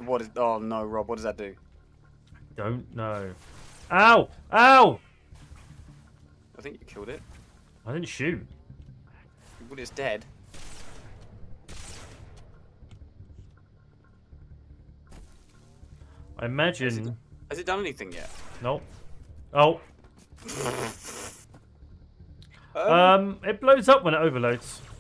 What is? Oh no, Rob. What does that do? Don't know. Ow! Ow! I think you killed it. I didn't shoot. Well, it's dead. I imagine. Has it done anything yet? Nope. Oh. Um, It blows up when it overloads.